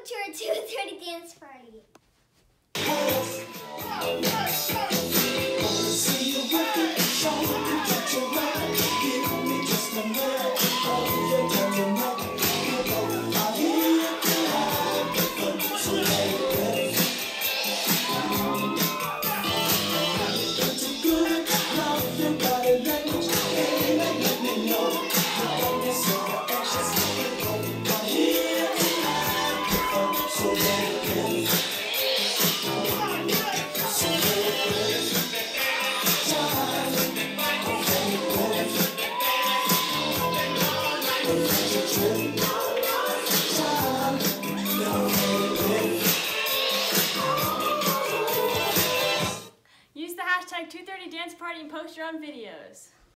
Welcome to our 2:30 dance party. Use the hashtag 230 dance party and post your own videos.